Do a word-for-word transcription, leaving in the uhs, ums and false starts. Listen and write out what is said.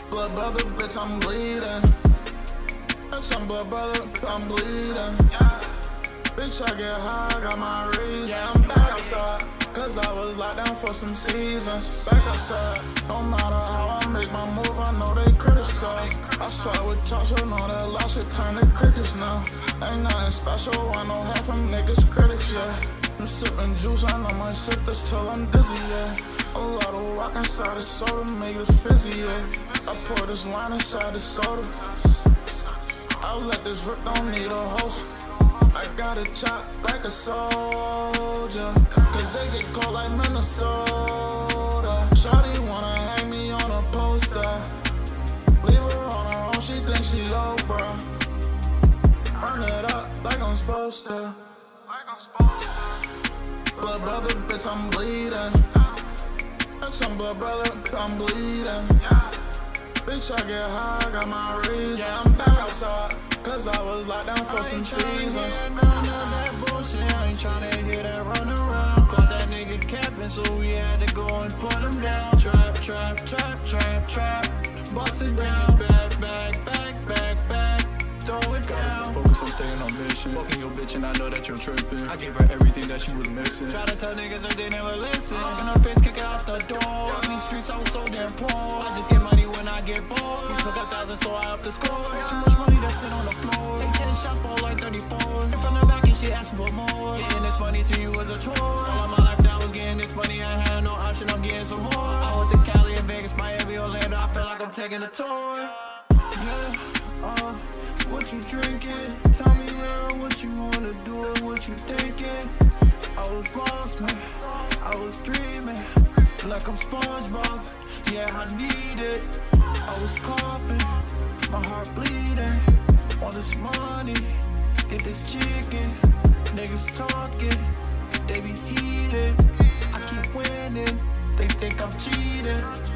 Blood brother, bitch, I'm bleeding. Bitch, I'm blood brother, I'm bleeding. Bitch, I get high, got my reason. Yeah, I'm back outside, cause I was locked down for some seasons. Back outside, no matter how I make my move, I know they criticize. I saw with talk, so know that lost shit turn to crickets now. Ain't nothing special, I know half from niggas critics, yeah. I'm sipping juice, I know my sip this till I'm dizzy, yeah. A lot of walk inside the soda, make it fizzy, yeah. I pour this line inside the soda. I let this rip, don't need a host. I got it chopped like a soldier, cause they get cold like Minnesota. Shawty wanna hang me on a poster. Leave her on her own, she thinks she Oprah. Burn it up like I'm supposed to. Like I'm supposed to. Blood brother, bitch, I'm bleeding. Bitch, I'm blood brother, I'm bleeding. Bitch, I get high, got my reason. Yeah, I'm back outside, cause I was locked down for some seasons. None of that bullshit, I ain't tryna hear that run around. Caught that nigga capping, so we had to go and put him down. Trap, trap, trap, trap, trap. Bust it down, back, back, back, back, back. Throw it down. Focus on staying on mission. Fucking your bitch and I know that you're tripping. I gave her everything that she was missing. Try to tell niggas that they never listen. In her face, kick it out the door. In these streets, I was so damn poor. I just get money when I get bored. We took a thousand, so I up the score. Too much money to sit on the floor. Take ten shots, ball like thirty-four. In from the back and she asking for more. Getting this money to you was a chore. All of my life I was getting this money, I had no option, I'm getting some more. I went to Cali and Vegas, Miami, Orlando, I feel like I'm taking a tour. Yeah, uh, what you drinking? Tell me, yeah, what you wanna do and what you thinking. I was lost, man, I was dreaming, like I'm SpongeBob, yeah, I need it. I was coughing, my heart bleeding, all this money, get this chicken. Niggas talking, they be heated, I keep winning, they think I'm cheating.